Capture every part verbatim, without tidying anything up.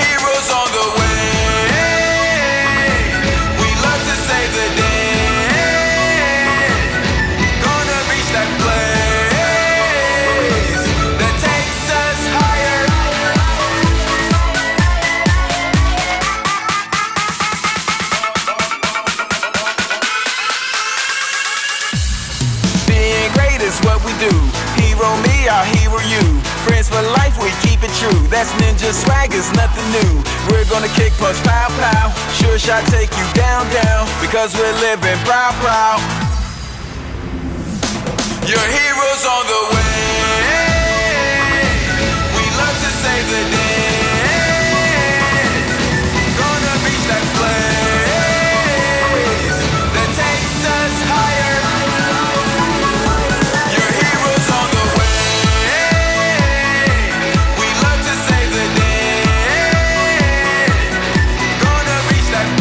heroes on the way. We love to save the day. Gonna reach that place that takes us higher. Being great is what we do. Hero me, I'll hero you. Friends for life, we keep it true. That's ninja swag, it's nothing new. We're gonna kick, punch, pow, pow. Sure shot, take you down, down. Because we're living proud, proud. Your heroes on the way. We love to save the day. Gonna reach that place that takes us higher. Your heroes on the way. We love to save the day. Gonna reach that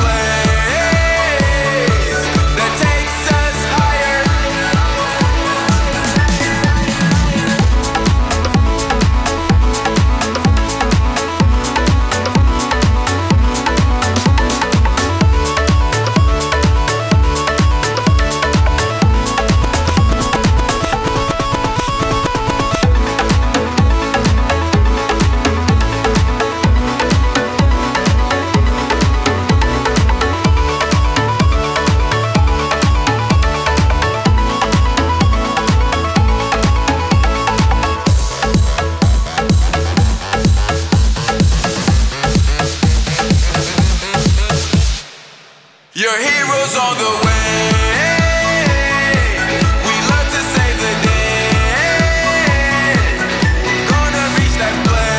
place that takes us higher. Your heroes on the way. We love to save the day. Gonna reach that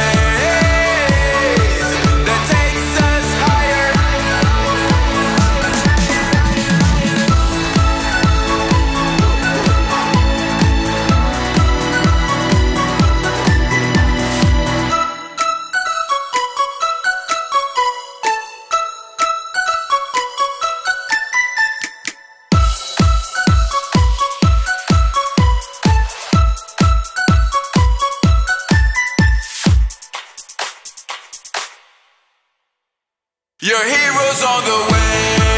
place that takes us higher. Your heroes on the way.